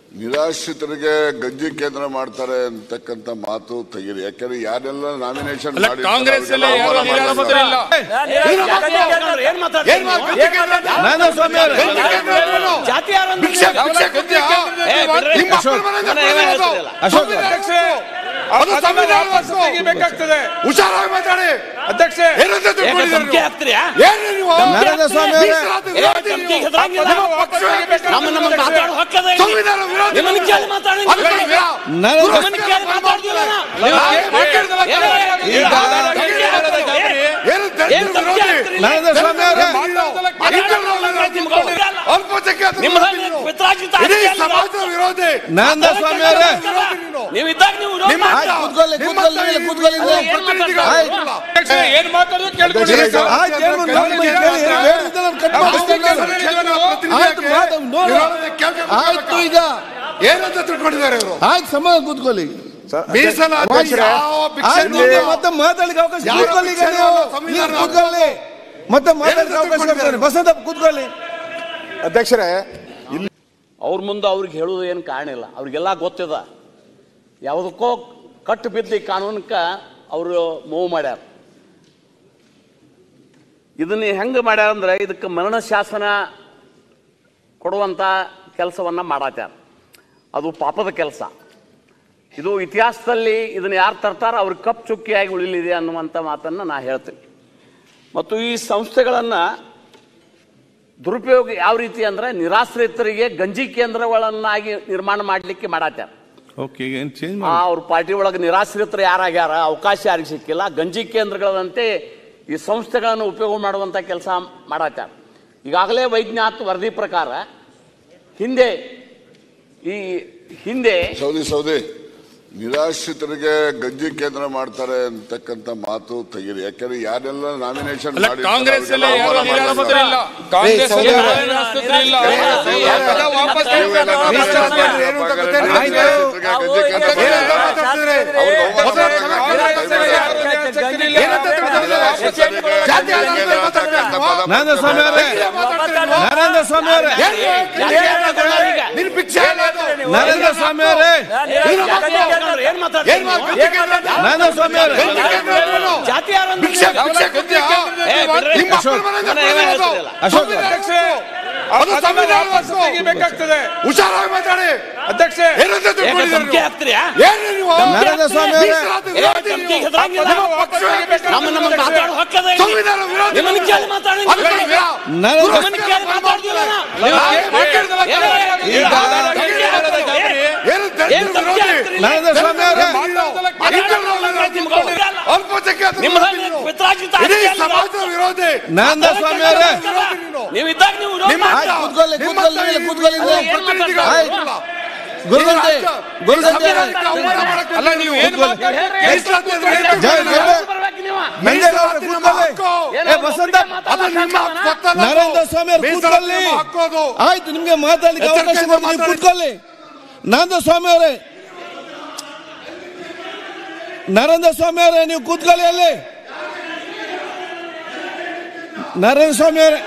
ನಿರಾಶ್ರಿತರಿಗೆ ಗಂಜಿ ಕೇಂದ್ರ ಮಾಡ್ತಾರೆ ಅಂತಕ್ಕಂಥ ಮಾತು ತೆಗೀರಿ. ಯಾಕಂದ್ರೆ ಯಾರೆಲ್ಲ ನಾಮಿನೇಷನ್ ಮಾಡಿ ಕಾಂಗ್ರೆಸ್ ಹುಷಾರಾಗಿ ಮಾತಾಡಿ ಅಧ್ಯಕ್ಷ. ಏನಂತ ತಿಳ್ಕೊಂಡಿದ್ದಾರೆ ಅವರು? ಆಯ್ತು, ಸಮಾನ ಕೂತ್ಕೊಳ್ಳಿ. ಮತ್ತೆ ಮಾತಾಡಲಿಕ್ಕೆ ಅವಕಾಶ ಕೂತ್ಕೊಳ್ಳಿ. ಮತ್ತೆ ಮಾತಾಡಲಿಕ್ಕೆ ಅವಕಾಶ ಬಸಂತ ಕೂತ್ಕೊಳ್ಳಿ. ಅಧ್ಯಕ್ಷರೇ, ಅವ್ರ ಮುಂದೆ ಅವ್ರಿಗೆ ಹೇಳೋದು ಏನು ಕಾರಣ ಇಲ್ಲ. ಅವ್ರಿಗೆಲ್ಲ ಗೊತ್ತಿದ, ಯಾವುದಕ್ಕೋ ಕಟ್ಟು ಬಿದ್ದು ಈ ಕಾನೂನಕ್ಕೆ ಅವರು ಮೂವ್ ಮಾಡ್ಯಾರ. ಇದನ್ನ ಹೆಂಗೆ ಮಾಡ್ಯಾರ ಅಂದ್ರೆ ಇದಕ್ಕೆ ಮರಣ ಶಾಸನ ಕೊಡುವಂಥ ಕೆಲಸವನ್ನು ಮಾಡತ್ಯಾರ. ಅದು ಪಾಪದ ಕೆಲಸ. ಇದು ಇತಿಹಾಸದಲ್ಲಿ ಇದನ್ನು ಯಾರು ತರ್ತಾರೋ ಅವ್ರಿಗೆ ಕಪ್ ಚುಕ್ಕಿಯಾಗಿ ಉಳಿಲಿದೆ ಅನ್ನುವಂಥ ಮಾತನ್ನು ನಾನು ಹೇಳ್ತೀನಿ. ಮತ್ತು ಈ ಸಂಸ್ಥೆಗಳನ್ನು ದುರುಪಯೋಗ ಯಾವ ರೀತಿ ಅಂದರೆ ನಿರಾಶ್ರಿತರಿಗೆ ಗಂಜಿ ಕೇಂದ್ರಗಳನ್ನಾಗಿ ನಿರ್ಮಾಣ ಮಾಡಲಿಕ್ಕೆ ಮಾಡತ್ಯಾರ. ಅವ್ರ ಪಾರ್ಟಿ ಒಳಗೆ ನಿರಾಶ್ರಿತರು ಯಾರಾಗ್ಯಾರ, ಅವಕಾಶ ಯಾರಿಗೆ ಸಿಕ್ಕಿಲ್ಲ, ಗಂಜಿ ಕೇಂದ್ರಗಳಂತೆ ಈ ಸಂಸ್ಥೆಗಳನ್ನು ಉಪಯೋಗ ಮಾಡುವಂಥ ಕೆಲಸ ಮಾಡತ್ಯಾರ. ಈಗಾಗಲೇ ವೈಜ್ಞಾನಿಕ ವರದಿ ಪ್ರಕಾರ ಹಿಂದೆ ಸೌದಿ ನಿರಾಶ್ರಿತರಿಗೆ ಗಂಜಿ ಕೇಂದ್ರ ಮಾಡ್ತಾರೆ ಅಂತಕ್ಕಂಥ ಮಾತು ತೆಗೀರಿ. ಯಾಕಂದ್ರೆ ಯಾರೆಲ್ಲ ನಾಮಿನೇಷನ್ ಮಾಡಿ ಕಾಂಗ್ರೆಸ್ ಹುಷಾರಾಗಿ ಮಾತಾಡಿ ಅಧ್ಯಕ್ಷ. ನರೇಂದ್ರ ಸ್ವಾಮಿ ಆಯ್ತು, ನಿಮ್ಗೆ ಮಾತಾಡಲಿಕ್ಕೆ ಅವಕಾಶ ಕೂತ್ಕೊಳ್ಳಿ. ನರೇಂದ್ರ ಸ್ವಾಮಿ ಅವರೇ, ನರೇಂದ್ರ ಸ್ವಾಮಿ ಅವರೇ, ನೀವು ಕೂತ್ಕೊಳ್ಳಿ ಅಲ್ಲಿ. ನರೇಂದ್ರ ಸ್ವಾಮಿ ಅವರೇ,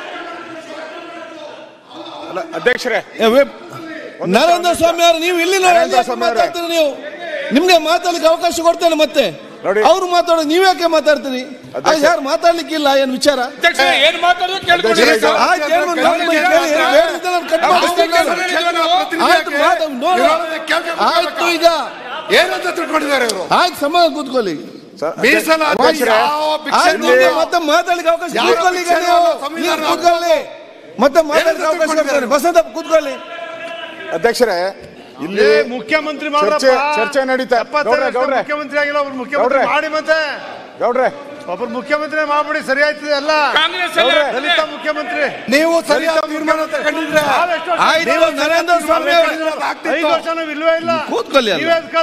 ಅಧ್ಯಕ್ಷರೇ, ನರೇಂದ್ರ ಸ್ವಾಮಿ ಅವರು ನೀವು ಇಲ್ಲಿ ಮಾತಾಡ್ತೀರಿ. ನೀವು ನಿಮ್ಗೆ ಮಾತಾಡ್ಲಿಕ್ಕೆ ಅವಕಾಶ ಕೊಡ್ತೇನೆ. ಮತ್ತೆ ಅವ್ರು ಮಾತಾಡೋದು ನೀವ್ ಯಾಕೆ ಮಾತಾಡ್ತೀರಿ? ಯಾರು ಮಾತಾಡ್ಲಿಕ್ಕಿಲ್ಲ ಏನ್ ವಿಚಾರ? ಆಯ್ತು, ಈಗ ಏನಂತ ತಿಳ್ಕೊಂಡಿದ್ದಾರೆ ಅವರು? ಆಯ್ತು, ಸಮಾನ ಕೂತ್ಕೊಳ್ಳಿ. ಮತ್ತೆ ಮಾತಾಡ್ಲಿಕ್ಕೆ ಅವಕಾಶ ಕೂತ್ಕೊಳ್ಳಿ. ಮತ್ತೆ ಮಾತಾಡ್ಲಿಕ್ಕೆ ಅವಕಾಶ ಬಸಂತ ಕೂತ್ಕೊಳ್ಳಿ. ಅಧ್ಯಕ್ಷರೇ, ಇಲ್ಲಿ ಮುಖ್ಯಮಂತ್ರಿ ಚರ್ಚೆ ನಡೀತಾ. ಮುಖ್ಯಮಂತ್ರಿ ಆಗಿಲ್ಲ, ಒಬ್ರು ಮುಖ್ಯಮಂತ್ರಿ ಮಾಡಿ. ಮತ್ತೆ ಗೌಡ್ರೆ, ಒಬ್ರು ಮುಖ್ಯಮಂತ್ರಿ ಮಾಡ್ಬಿಡಿ, ಸರಿ ಆಯ್ತದೆ ಅಲ್ಲ? ದಲಿತ ಮುಖ್ಯಮಂತ್ರಿ ನೀವು ಸರಿಯಾದ ತೀರ್ಮಾನ ತಗೊಂಡಿದ್ರೆ ನರೇಂದ್ರ ಸ್ವಾಮಿ 5 ವರ್ಷ ಇಲ್ವೇ ಇಲ್ಲ. ಕೂತ್ಕೊಳ್ಳಿ.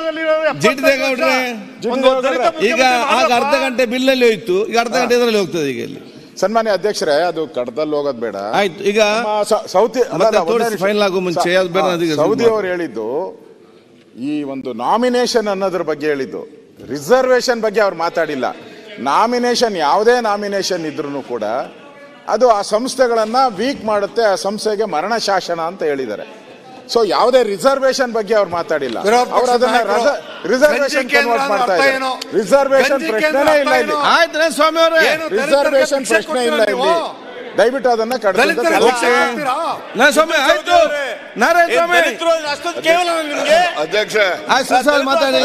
ಈಗ ಆಗ ಅರ್ಧ ಗಂಟೆ ಬಿಲ್ಲಲ್ಲಿ ಹೋಯ್ತು, ಈಗ ಅರ್ಧ ಗಂಟೆ ಇದರಲ್ಲಿ ಹೋಗ್ತದೆ. ಈಗ ಇಲ್ಲಿ ಸನ್ಮಾನ್ಯ ಅಧ್ಯಕ್ಷರೇ, ಅದು ಕಡದಲ್ಲಿ ಹೋಗೋದು ಬೇಡ. ಆಯ್ತು, ಈಗ ಫೈನಲ್ ಆಗೋ ಮುಂಚೆ ಸೌದಿ ಅವರು ಹೇಳಿದ್ದು ಈ ಒಂದು ನಾಮಿನೇಷನ್ ಅನ್ನೋದ್ರ ಬಗ್ಗೆ ಹೇಳಿದ್ದು, ರಿಸರ್ವೇಶನ್ ಬಗ್ಗೆ ಅವ್ರು ಮಾತಾಡಿಲ್ಲ. ನಾಮಿನೇಷನ್, ಯಾವುದೇ ನಾಮಿನೇಷನ್ ಇದ್ರೂ ಕೂಡ ಅದು ಆ ಸಂಸ್ಥೆಗಳನ್ನ ವೀಕ್ ಮಾಡುತ್ತೆ, ಆ ಸಂಸ್ಥೆಗೆ ಮರಣ ಶಾಸನ ಅಂತ ಹೇಳಿದ್ದಾರೆ. ಸೊ ಯಾವುದೇ ರಿಸರ್ವೇಶನ್ ಬಗ್ಗೆ ಅವ್ರು ಮಾತಾಡಿಲ್ಲ. ಅವ್ರು ಅದನ್ನ ರಿಸರ್ವೇಶನ್ ಕನ್ವರ್ಟ್ ಮಾಡ್ತಾ ಇದ್ದಾರೆ. ರಿಸರ್ವೇಶನ್ ಪ್ರಶ್ನೆನೇ ಇಲ್ಲ ಇಲ್ಲಿ. ಆಯ್ತು ಸ್ವಾಮಿ ಅವರೇ, ರಿಸರ್ವೇಶನ್ ಪ್ರಶ್ನೆ ಇಲ್ಲ ಇಲ್ಲಿ. ದಯವಿಟ್ಟು ಅದನ್ನ ಸ್ವಾಮಿ ಆಯ್ತು. ನಾರಾಯಣ ಸ್ವಾಮಿ ಅಧ್ಯಕ್ಷ ಮಾತಾಡಿ.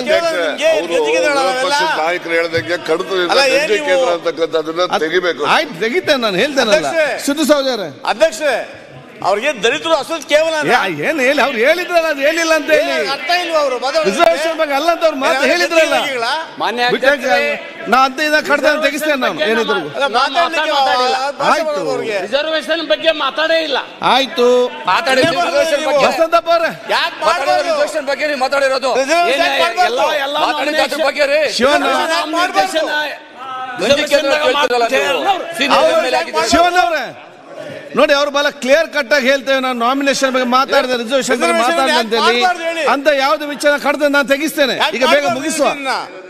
ನಾಯಕರು ಹೇಳ್ದಂಗೆ ಕಡಿದು ಗಂಜಿ ಕೇಂದ್ರ ಅಂತಕ್ಕಂಥದ್ದನ್ನ ತೆಗಿಬೇಕು. ಆಯ್ತು ತೆಗಿತೇನೆ, ನಾನು ಹೇಳ್ತೇನಲ್ಲ ಸಿದ್ದು ಸಹೋದರ. ಅಧ್ಯಕ್ಷ ಅವ್ರಿಗೆ ದಲಿತರು ಅಸಲು ಕೇವಲ ಏನ್ ಹೇಳಿ ಅವ್ರು ಹೇಳಿದ್ರಲ್ಲ, ಅದು ಹೇಳಿಲ್ಲ ಅಂತ ಹೇಳಿ ಅರ್ಥ ಇಲ್ವಾ ಅವರು ರಿಸರ್ವೇಶನ್ ಬಗ್ಗೆ ಅಲ್ಲ ಅಂತ ಅವ್ರು ಮಾತು ಹೇಳಿದ್ರಲ್ಲ. ನಾ ಅಂತ ಇದ ಕಡ್ದ ತೆಗಿಸ್ತೇನೆ ನಾನು ಏನಿದ್ರು. ಆಯ್ತು ರಿಸರ್ವೇಶನ್ ಬಗ್ಗೆ ಮಾತಾಡೇ ಇಲ್ಲ. ಆಯ್ತು ವಸಂತಪ್ಪ ಅವ್ರೆ, ರಿಸರ್ವೇಶನ್ ಬಗ್ಗೆ ನೀವು ಮಾತಾಡಿರೋದು ಶಿವನ್ ಅವ್ರೆ ನೋಡಿ, ಅವ್ರು ಬಹಳ ಕ್ಲಿಯರ್ ಕಟ್ ಆಗಿ ಹೇಳ್ತೇವೆ. ನಾನು ನಾಮಿನೇಷನ್ ಬಗ್ಗೆ ಮಾತಾಡಿದೆ, ರಿಸರ್ವೇಶನ್ ಬಗ್ಗೆ ಮಾತಾಡಿದೆ ಅಂತ ಹೇಳಿ ಅಂತ ಯಾವ್ದು ವಿಚಾರ ಕಡ್ದ ನಾನು ತೆಗಿಸ್ತೇನೆ. ಈಗ ಬೇಗ ಮುಗಿಸುವ.